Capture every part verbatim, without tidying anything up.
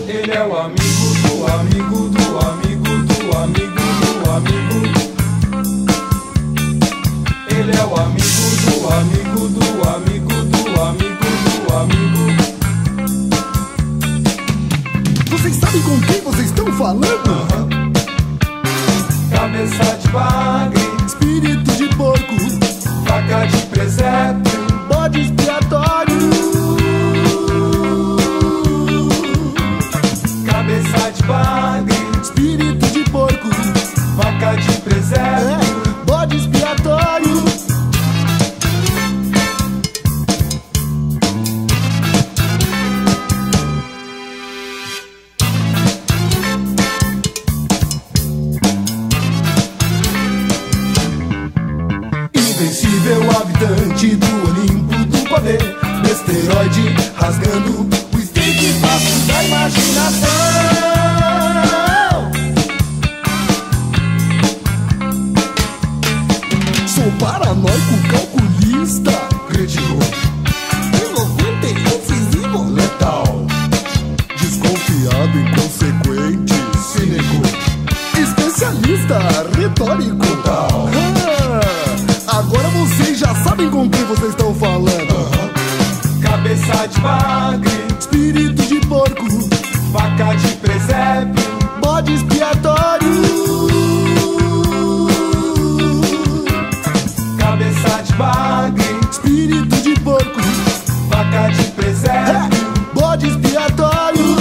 Ele é o amigo do amigo do amigo do amigo do amigo. Ele é o amigo do amigo do amigo do amigo do amigo. Vocês sabem com quem vocês estão falando? Uhum. Cabeça de bagre, espírito de porco, faca de presépio, bode expiatório. Cabeça de bagre, espírito de porco, faca de presépio, é, bode expiatório. Invencível habitante do Olimpo do poder, besteroide rasgando o stick espaço da imaginação. Sou paranoico calculista, Crítico, em noventa e um visível, letal, desconfiado, inconsequente, cínico, especialista, retórico. total. Ah, agora vocês já sabem com quem vocês estão falando. Uhum. Cabeça de bagre, Espírito de porco, faca de presépio, bode expiatório. cabeça de bagre, Espírito de porco, faca de presépio, é, bode expiatório.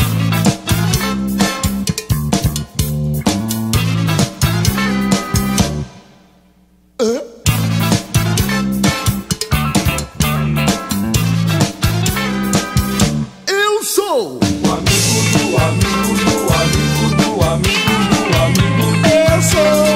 Hã? Eu sou o amigo do amigo do amigo do amigo do amigo. Eu sou